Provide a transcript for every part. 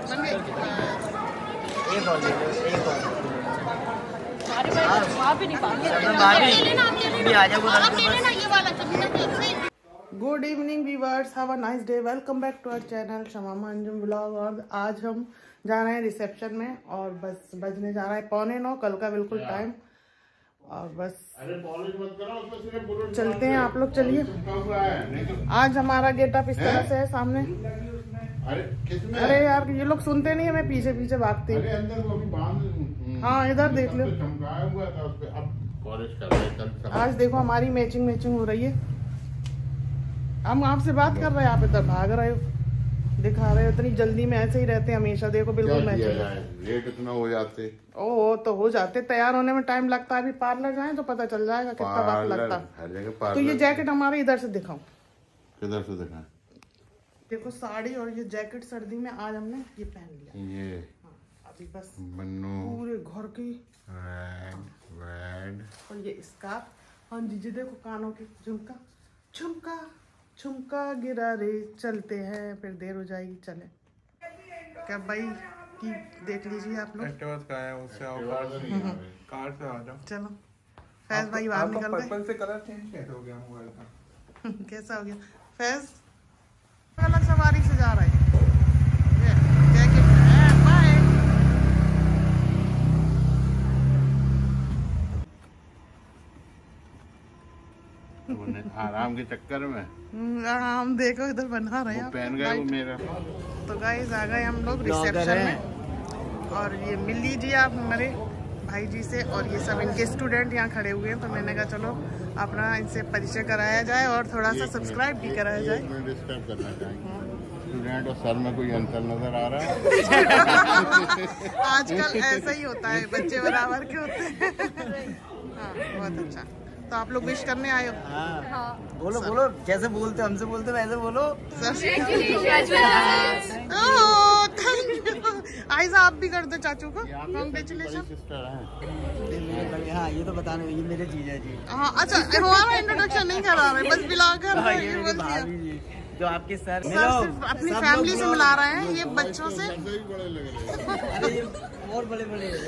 एक और ले लो, एक और good evening viewers, have a nice day. Welcome back to our channel Shamama Anjum vlog. और आज हम जा रहे हैं रिसेप्शन में और बस बजने जा रहा है 8:45 कल का बिल्कुल टाइम। और बस चलते हैं, आप लोग चलिए। आज हमारा गेटअप इस तरह से है सामने। अरे यार ये लोग सुनते नहीं है, मैं पीछे पीछे भागती हूँ। हाँ इधर देख लो, आज देखो हमारी मैचिंग हो रही है। हम आपसे बात कर रहे हैं, आप इधर भाग रहे हो, दिखा रहे हो। इतनी जल्दी में ऐसे ही रहते हैं हमेशा, देखो बिल्कुल मैचिंग। लेट इतना हो जाते तो हो जाते, तैयार होने में टाइम लगता है। अभी पार्लर जाए तो पता चल जाएगा कितना वक्त लगता। तो ये जैकेट हमारे इधर से दिखाओ, किधर से दिखा? देखो साड़ी और ये जैकेट सर्दी में आज हमने ये पहन लिया। ये अभी बस पूरे घर की रेड और ये स्कार्फ। हाँ जी देखो कानों की झुमका गिरा रे, चलते हैं फिर देर हो जाएगी। चले क्या भाई की देख लीजिए आप लोग। कार से आ जाओ। चलो फैज भाई बाहर निकल गए। पर्पल से कलर चेंज कैसे हो गया मोबाइल का? कैसा हो गया फैज? अलग सवारी से जा रहा है। Jacket bye. आराम के चक्कर में हम देखो इधर बना रहे हैं, पहन गए वो मेरा। तो गाइस आ गए हम लोग रिसेप्शन में। और ये मिल लीजिए आप हमारे भाई जी से। और ये सब इनके स्टूडेंट यहाँ खड़े हुए हैं, तो मैंने कहा चलो अपना इनसे परिचय कराया जाए और थोड़ा सा सब्सक्राइब भी कराया जाए। डिस्टर्ब करना चाहेंगे स्टूडेंट और सर में कोई अंतर नजर आ रहा है? आजकल ऐसा ही होता है, बच्चे बराबर के होते हैं। हाँ बहुत अच्छा। तो आप लोग विश करने आए हो? हाँ। बोलो जैसे बोलते हमसे बोलते वैसे बोलो। आइजा आप भी कर दो चाचू को कांग्रेचुलेशन। हाँ ये तो बताने, ये मेरे जीजा जी। हाँ अच्छा, हमारा इंट्रोडक्शन नहीं करा रहे, बस मिला कर जो आपके सर सिर्फ अपनी फैमिली से मिला रहे हैं, ये बच्चों से और बड़े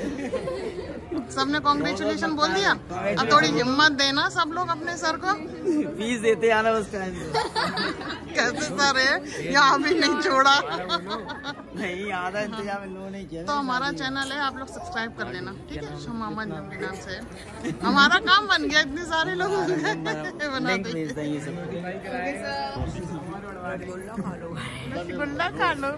सबने कांग्रेचुलेशन बोल दिया। अब थोड़ी हिम्मत देना सब लोग अपने सर को। फीस देते आना उस टाइम। कैसे सर है, यहाँ भी नहीं छोड़ा। नहीं आधा इंतजाम इन लोगों ने किया। तो हमारा चैनल है, आप लोग सब्सक्राइब कर लेना, ठीक है? शमामा अंजुम के नाम से हमारा काम बन गया, इतने सारे लोग बना दे। रसगुल्ला खा लो।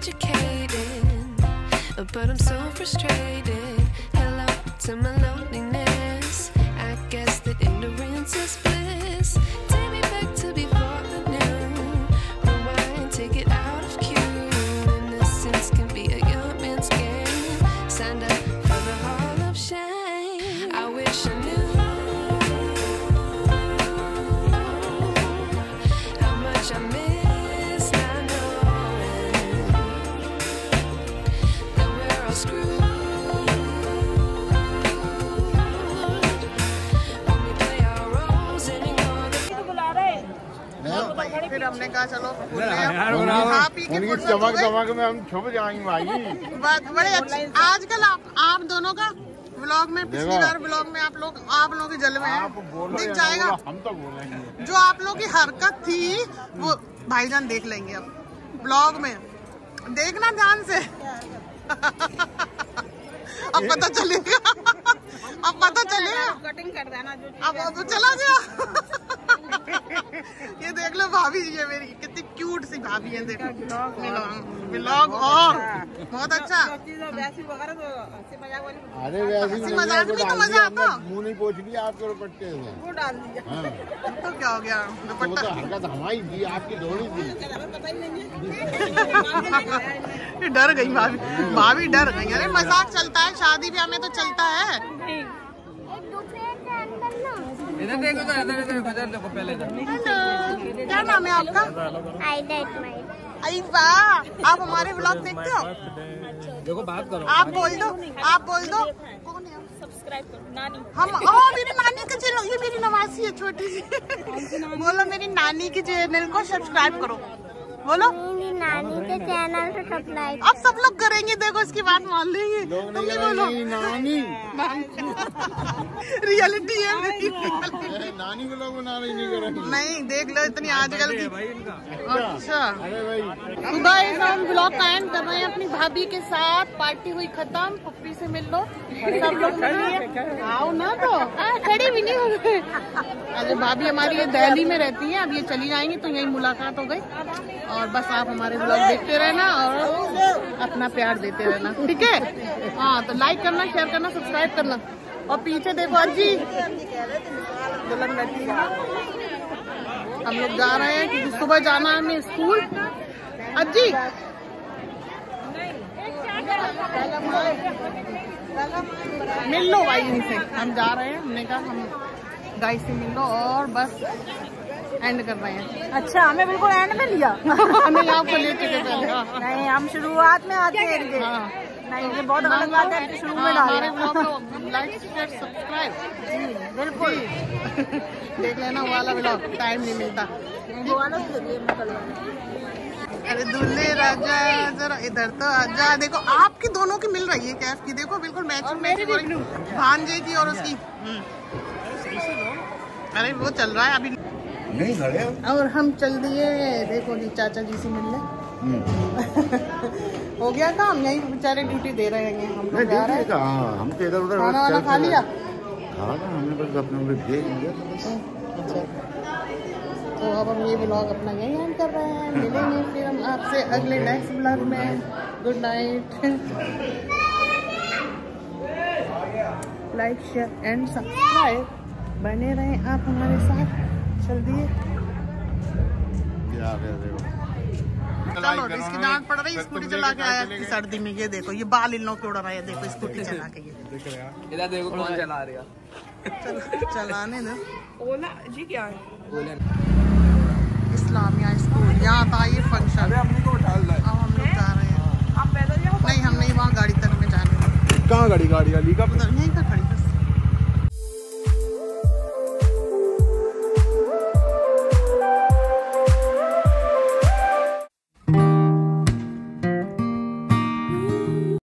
educated, but I'm so frustrated. Hello to my loneliness. I guess that ignorance is bliss. Take me back to before I knew. Rewind, take it out of cue. Innocence can be a young man's game. Signed up for the hall of shame. I wish I knew how much I miss not knowing that we're all screwed. फिर हमने कहा चलो खा P के उनकी चमक दमक में हम छुप जाएंगे भाई। बात बड़े अच्छे। आजकल आप दोनों का व्लॉग में, पिछली बार व्लॉग में आप लोगों के जलवे हैं, दिख जाएगा। हम तो बोलेंगे जो आप लोगों की हरकत थी वो भाईजान देख लेंगे अब व्लॉग में, देखना ध्यान से। अब पता चलेगा, अब पता चलेगा, कटिंग कर देना। अब चला गया। ये देख लो भाभी जी है मेरी, कितनी क्यूट सी भाभी है। देखो व्लॉग और बहुत अच्छा। अरे वैसी मजाक भी तो मजा आता। मुँह नहीं पोछ लिया आपके दुपट्टे से, वो डाल दिया। तो क्या हो गया, दुपट्टा तो हरकत हमारी थी, आपकी थोड़ी थी। डर गई भाभी, भाभी डर गई। अरे मजाक चलता है, शादी ब्याह में तो चलता है। इधर देखो तो इधर देखो पहले। क्या नाम है आपका? आई वाह, आप हमारे व्लॉग देखते हो? देखो बात करो, आप बोल दो, आप बोल दो। कौन है? सब्सक्राइब करो नानी। हम मेरी नानी का चैनल, ये मेरी नवासी है छोटी सी। बोलो मेरी नानी के चैनल को सब्सक्राइब करो। बोलो मेरी नानी के चैनल पे सब्सक्राइब। अब सब लोग करेंगे, देखो इसकी बात मान लेंगे। तुम भी बोलो नानी। रियलिटी है नानी को लोग नहीं करेंगे। नहीं, देख लो इतनी आजकल की। अच्छा अरे भाई सुबह हम ब्लॉग का एंड कर रहे हैं अपनी भाभी के साथ। पार्टी हुई खत्म, पप्पी से मिल लो, सब लोग मिलिए। आओ ना तो खड़ी भी नहीं हो गए। अरे भाभी हमारी ये दिल्ली में रहती है, अब ये चली जाएंगी तो यही मुलाकात हो गई। और बस आप हमारे ब्लॉग देखते रहना और अपना प्यार देते रहना, ठीक है? हाँ तो लाइक करना, शेयर करना, सब्सक्राइब करना। और पीछे देखो अज्जी दुल्हन बैठी है। हम लोग जा रहे हैं क्योंकि सुबह जाना है हमें स्कूल। अज्जी मिल लो भाई इनसे, हम जा रहे हैं। हमने कहा हम गाइस से मिल लो और बस एंड कर रहे हैं। अच्छा, हमें बिल्कुल एंड में लिया। हमें आपको लेके चले। नहीं, हम शुरुआत में आते हैं। नहीं, ये बहुत गलत बात है, शुरू में डालें। लाइक शेयर सब्सक्राइब बिल्कुल देख लेना वो वाला व्लॉग, टाइम नहीं मिलता। अरे दूल्हे राजा जरा इधर तो आजा। देखो आपकी दोनों की मिल रही है कैफ की, देखो बिल्कुल मैचिंग भांजे की और उसकी। अरे वो चल रहा है अभी नहीं खड़े। और हम चल दिए देखो जी चाचा जी से मिलने। हो गया काम, यही बेचारे ड्यूटी दे रहे हैं। हम लोग जा रहे हैं। हम तो इधर उधर खाना वाना खा लिया? खाना हमने बस अपने भेज दिया। तो अब हम ये ब्लॉग अपना यही एंड कर रहे हैं। मिलेंगे फिर हम आपसे अगले नेक्स्ट ब्लॉग में। Good night. Like share and subscribe, बने रहें आप हमारे साथ। चल दिए चलो, इसकी डांट पड़ रही। स्कूटी चला के आया इतनी सर्दी में। ये देखो ये बाल इन लोग के उड़ रहा है। देखो स्कूटी चला के, ये इधर देखो कौन चला रहा है। चलाने दो। ओला जी क्या है? इस्लामिया स्कूल, यहाँ था ये फंक्शन। अब हम लोग जा रहे हैं। आप पैदल जाओ? नहीं, हम नहीं, वहाँ गाड़ी तक में जाने। कहाँ गाड़ी अली का उधर यहीं